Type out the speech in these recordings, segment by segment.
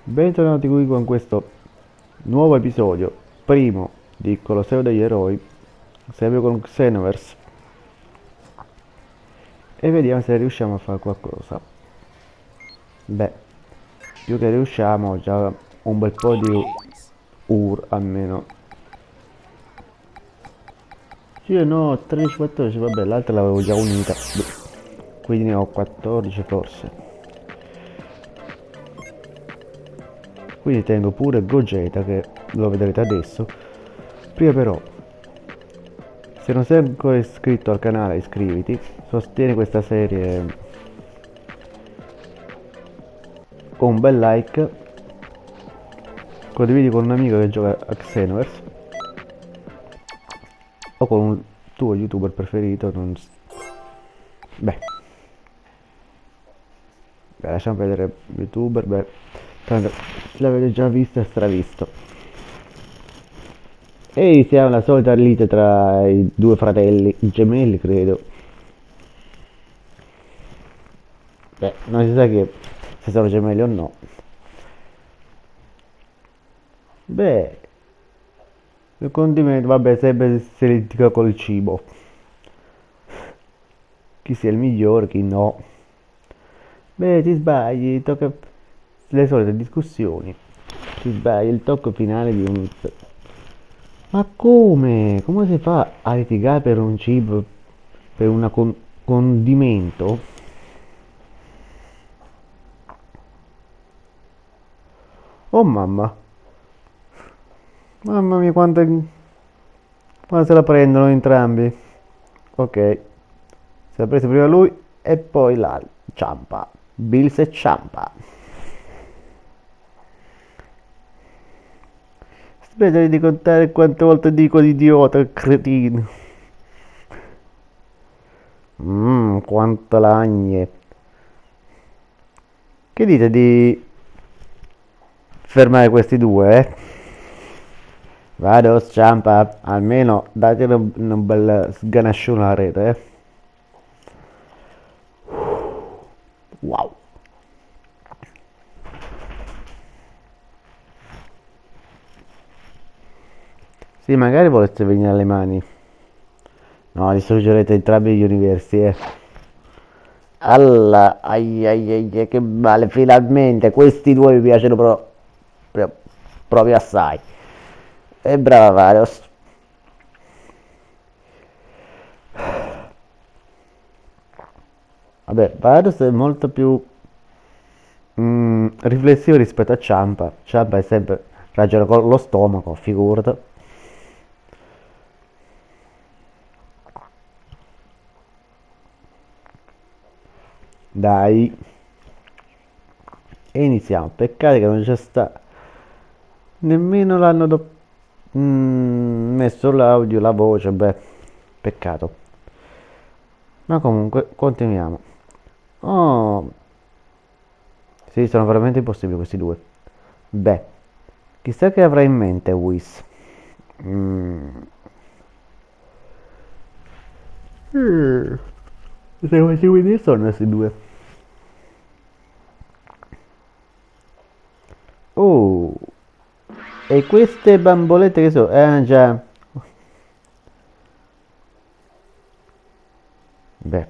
Bentornati qui con questo nuovo episodio, primo di Colosseo degli Eroi, sempre con Xenoverse, e vediamo se riusciamo a fare qualcosa. Beh, più che riusciamo, già un bel po' di almeno. Sì, no, 13-14, vabbè, l'altra l'avevo già unita, quindi ne ho 14 forse. Quindi tengo pure Gogeta, che lo vedrete adesso. Prima però, se non sei ancora iscritto al canale, iscriviti, sostieni questa serie con un bel like, condividi con un amico che gioca a Xenoverse o con un tuo youtuber preferito. Beh, lasciamo vedere youtuber, beh, tanto l'avete già visto e stravisto. E iniziamo la solita lite tra i due fratelli, i gemelli credo. Beh, non si sa che se sono gemelli o no. Beh, il condimento, vabbè, sempre si litiga col cibo. Chi sia il migliore, chi no. Beh, ti sbagli, tocca le solite discussioni. Ti sbagli il tocco finale di un... Ma come? Come si fa a litigare per un cibo, per un condimento? Oh mamma, mamma mia quando se la prendono entrambi. Ok, se la prese prima lui e poi l'altro. Ciampa, Bills e Ciampa. Smettere di contare quante volte dico idiota, cretino. Quanto lagne. Che dite di fermare questi due, eh? Vado, Ciampa, almeno datelo un bel sganascione alla rete, eh? Wow. Sì, magari voleste venire alle mani. No, distruggerete entrambi gli universi, eh. Alla, ai ai ai ai, che male, finalmente, questi due mi piacciono proprio assai. E brava Varios. Vabbè, Varios è molto più riflessivo rispetto a Ciampa. Ciampa è sempre ragiona con lo stomaco, figurata. Dai. E iniziamo. Peccato che non c'è sta. Nemmeno l'hanno messo l'audio, la voce, beh, peccato. Ma comunque, continuiamo. Oh, sì, sono veramente impossibili questi due. Beh, chissà che avrà in mente Whis. Mm. Se come si vede sono questi due. Oh, e queste bambolette che sono? Già. Beh,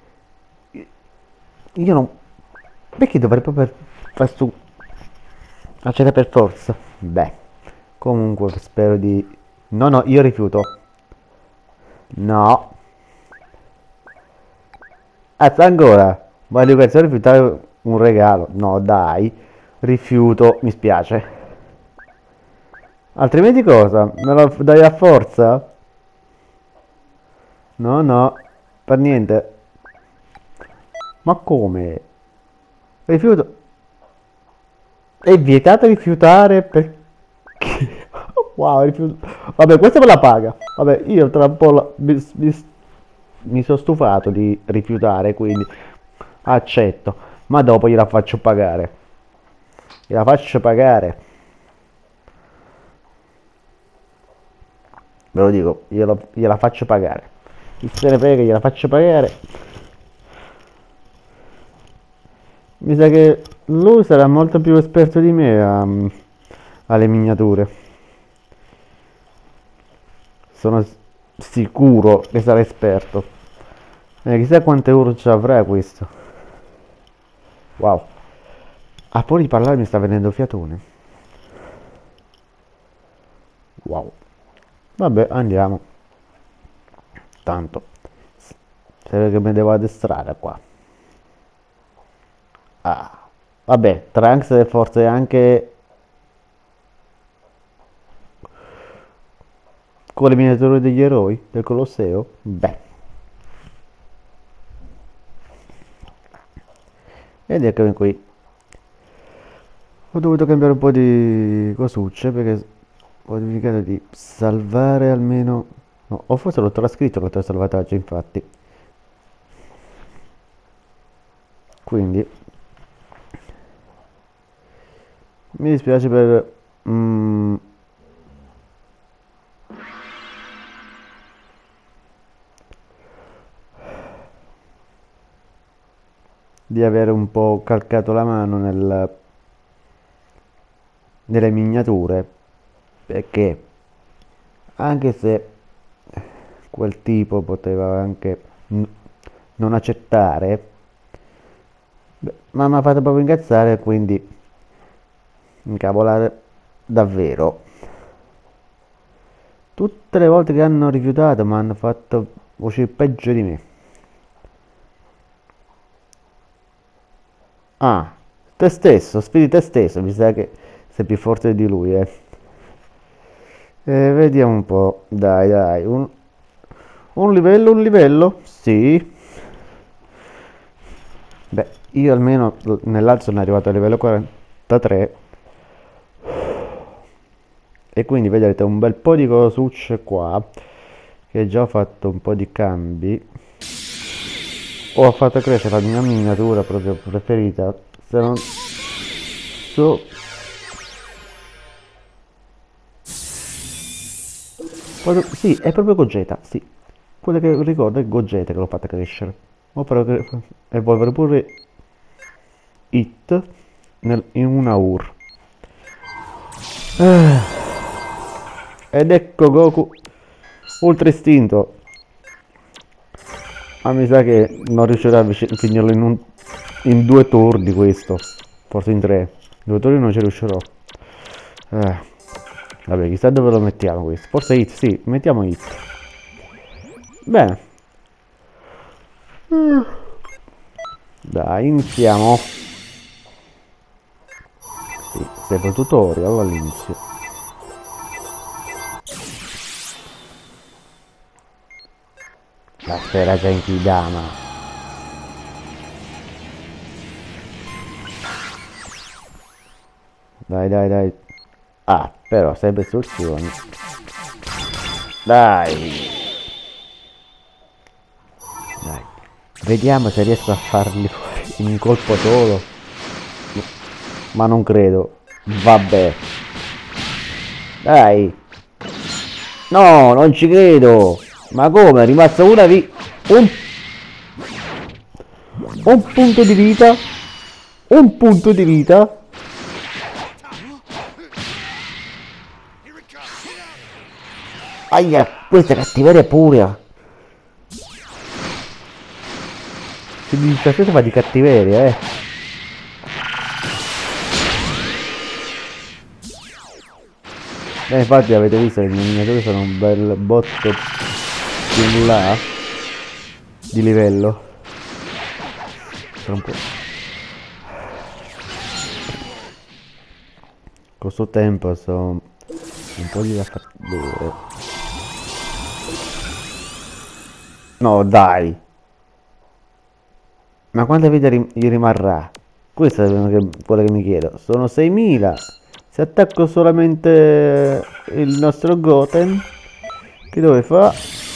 io non... Perché dovrei proprio far su... accetta per forza? Beh, comunque spero di... No, no, io rifiuto. No. Azza ancora. Maleducazione rifiutare un regalo. No, dai. Rifiuto, mi spiace. Altrimenti cosa? Me lo dai a forza? No, no. Per niente. Ma come? Rifiuto. È vietato rifiutare perché... Wow, rifiuto. Vabbè, questa me la paga. Vabbè, io tra un po' mi sono stufato di rifiutare, quindi accetto. Ma dopo gliela faccio pagare. Gliela faccio pagare. Ve lo dico, gliela faccio pagare. Chi se ne frega, gliela faccio pagare. Mi sa che lui sarà molto più esperto di me alle miniature. Sono sicuro che sarà esperto. Chissà quante ore ci avrà questo. Wow. A fuori di parlare mi sta venendo fiatone. Wow. Vabbè, andiamo. Tanto. Serve che mi devo addestrare qua. Ah. Vabbè, Trunks è forse anche con le miniature degli eroi del Colosseo? Beh. Ed eccomi qui. Ho dovuto cambiare un po' di cosucce perché ho dimenticato di salvare almeno... No, o forse l'ho trascritto l'altro salvataggio, infatti. Quindi... Mi dispiace per... di avere un po' calcato la mano nelle miniature, perché anche se quel tipo poteva anche non accettare, beh, ma mi ha fatto proprio incazzare, quindi incavolare davvero. Tutte le volte che hanno rifiutato mi hanno fatto uscire peggio di me. Ah, te stesso, sfidi te stesso, mi sa che sei più forte di lui, eh. Vediamo un po', dai, dai, un livello, un livello? Sì. Beh, io almeno nell'altro sono arrivato a livello 43 e quindi vedete un bel po' di cosucce qua, che già ho fatto un po' di cambi. Ho fatto crescere la mia miniatura proprio preferita, se non so... Sì, è proprio Gogeta, sì. Quello che ricordo è Gogeta che l'ho fatta crescere. Ho però evolvere pure It in una UR. Ed ecco Goku Ultra Istinto. Ma mi sa che non riuscirò a finirlo in 2 turni questo. Forse in 3. 2 turni non ci riuscirò. Vabbè, chissà dove lo mettiamo questo. Forse It, sì, mettiamo It. Bene. Dai, iniziamo. Sì, serve tutorial all'inizio. La sfera Genkidama. Dai, dai, dai. Ah, però sempre istruzioni. Dai. Dai. Vediamo se riesco a farli fuori in un colpo solo. Ma non credo. Vabbè. Dai. No, non ci credo. Ma come? È rimasta una un punto di vita. Un punto di vita. Aia, questa è cattiveria pura. Quindi il francese fa di cattiveria, eh. Infatti avete visto che i miniature sono un bel botto più in là di livello. Sono un po'. Con suo tempo sono un po' di da fattore. No, dai. Ma quante vite gli rimarrà? Questo è quello che mi chiedo. Sono 6.000. Se attacco solamente il nostro Goten, che dove fa?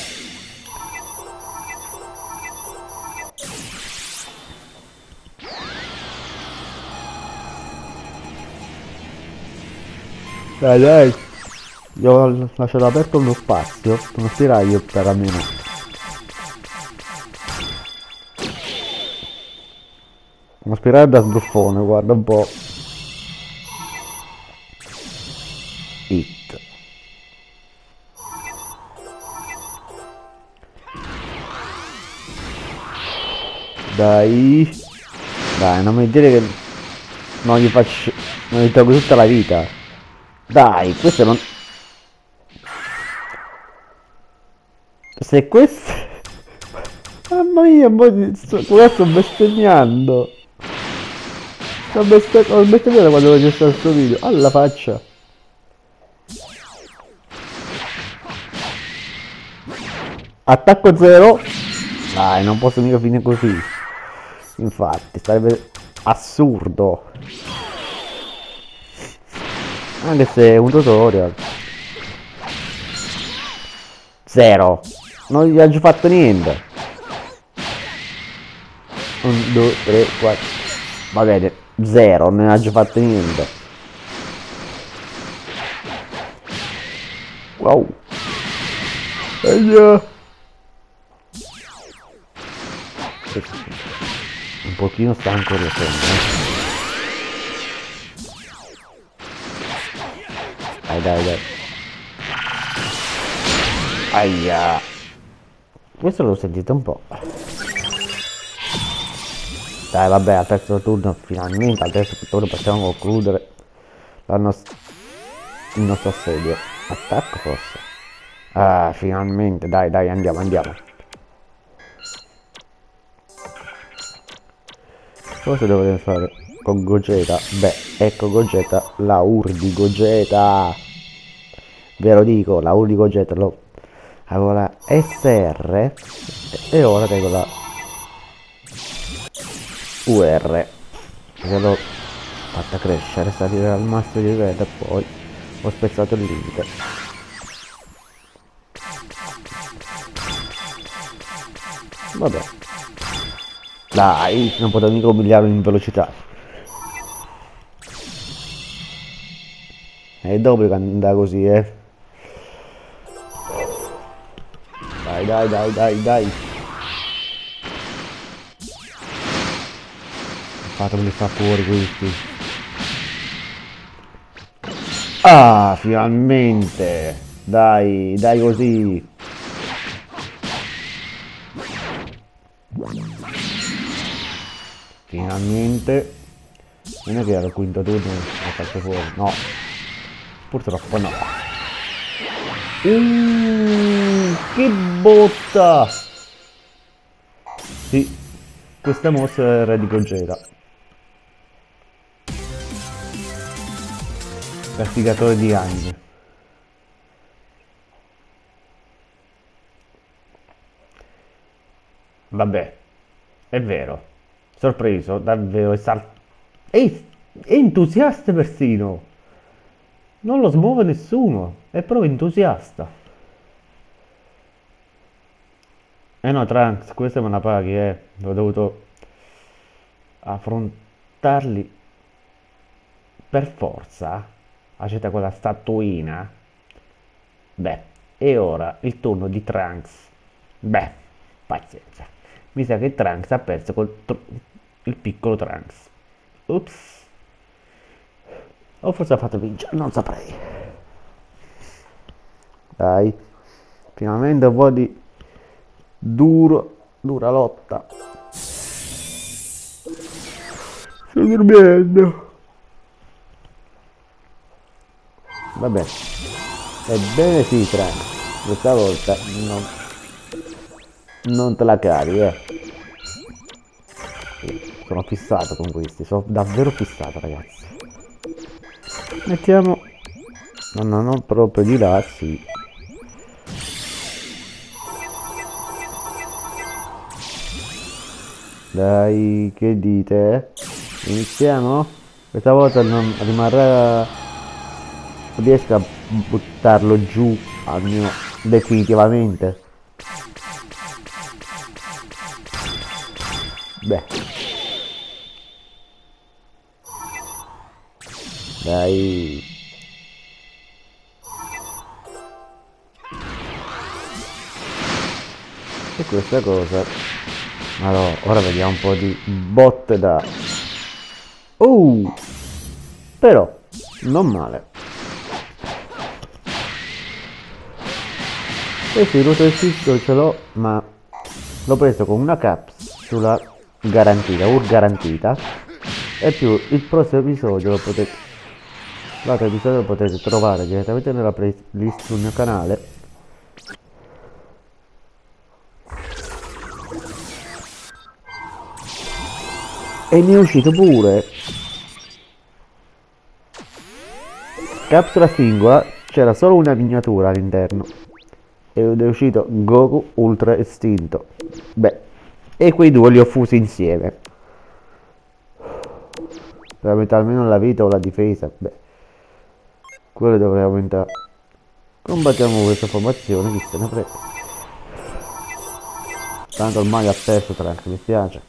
Dai, dai. Gli ho lasciato aperto uno spazio, uno spiraglio per almeno. Uno spirale da sbruffone, guarda un po'. Hit. Dai. Dai, non mi dire che non gli faccio... non gli tolgo tutta la vita. Dai, questo non... Se questo... Mamma mia, qua sto bestemmiando. Ho bestemmiato quando ho registrato questo video. Alla faccia. Attacco 0. Dai, non posso mica finire così. Infatti, sarebbe assurdo. Anche se è un tutorial. 0. Non gli ho già fatto niente. 1, 2, 3, 4. Va bene, 0, non ha già fatto niente. Wow. Un pochino stanco riuscendo. Dai. Aia. Questo l'ho sentito un po'. Dai, vabbè, al terzo turno, finalmente, al terzo turno possiamo concludere il nostro assedio. Attacco forse. Ah, finalmente, dai, andiamo. Cosa dovrei fare con Gogeta? Beh, ecco Gogeta, la UR di Gogeta. Ve lo dico, la UR di Gogeta avevo la SR e ora tengo la UR. Che l'ho fatta crescere, salire al massimo di livello e poi ho spezzato il limite. Vabbè. Dai, non potevo mica umiliarlo in velocità. E dopo che andava così, Dai. Fatemeli far fuori questi. Ah, finalmente. Dai così. Finalmente. Non è che era il quinto turno l'ho fatto fuori. No. Purtroppo no. Che botta! Sì, questa mossa era di Gogeta. Castigatore di anime. Vabbè, è vero. Sorpreso, davvero è entusiasta persino. Non lo smuove nessuno, è proprio entusiasta. Eh no, Trunks, questa me la paghi, Ho dovuto affrontarli per forza. Accetta quella statuina. Beh, e ora il turno di Trunks. Beh, pazienza. Mi sa che Trunks ha perso il piccolo Trunks. Ups. O forse ha fatto vincere, non saprei. Dai. Finalmente un po' di dura lotta. Sto dormendo. Vabbè. Ebbene sì, Trunks. Questa volta non te la cavi, Sono fissato con questi, sono davvero fissato, ragazzi. Mettiamo... No, non proprio di là, sì. Dai, che dite? Iniziamo? Questa volta non rimarrà... Non riesco a buttarlo giù al mio... definitivamente. Beh. Dai. E questa cosa... Allora, ora vediamo un po' di botte da Però non male. E sì, il rotoschitto ce l'ho, ma l'ho preso con una capsula garantita, garantita. E più il prossimo episodio lo potete, l'altro episodio lo potete trovare direttamente nella playlist sul mio canale. E mi è uscito pure capsula singola, c'era solo una miniatura all'interno ed è uscito Goku Ultra Estinto. Beh, e quei due li ho fusi insieme per aumentare almeno la vita o la difesa. Beh, quello dovrei aumentare. Combattiamo questa formazione, chi se ne frega. Tanto ormai ha perso Trunks, mi spiace.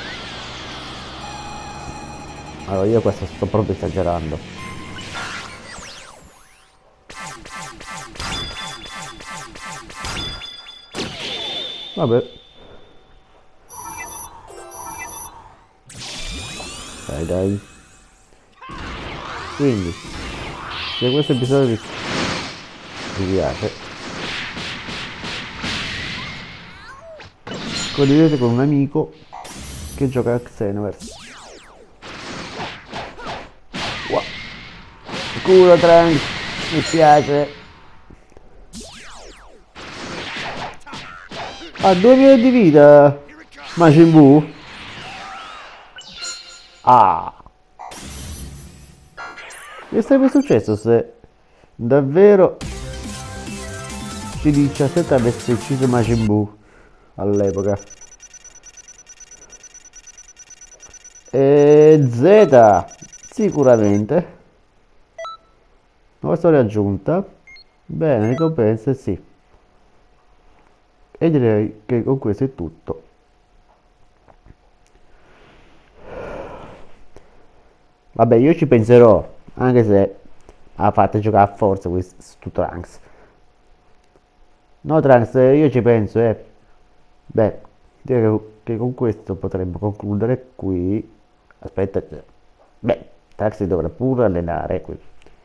Allora io questo sto proprio esagerando. Vabbè. Dai dai. Quindi, se questo episodio vi piace, condividete con un amico che gioca a Xenoverse. Wow. Culo Trunks, mi piace. Ha 2 milioni di vita Majin Buu. Ah, che sarebbe successo se davvero C17 avesse ucciso Majin Buu all'epoca? E Z sicuramente. Nuova storia aggiunta. Bene, ricompense sì. E direi che con questo è tutto. Vabbè, io ci penserò, anche se ha fatto giocare a forza questo Trunks. No, Trunks, io ci penso, eh. Beh, direi che con questo potremmo concludere qui. Aspetta, beh, Trunks si dovrà pure allenare qui.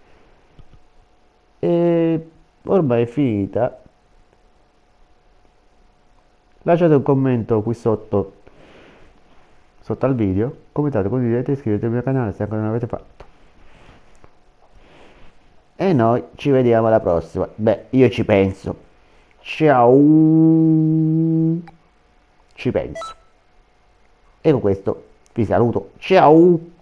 E ormai è finita. Lasciate un commento qui sotto, sotto al video, commentate, condividete e iscrivetevi al mio canale se ancora non l'avete fatto. E noi ci vediamo alla prossima. Beh, io ci penso. Ciao. Ci penso. E con questo vi saluto. Ciao.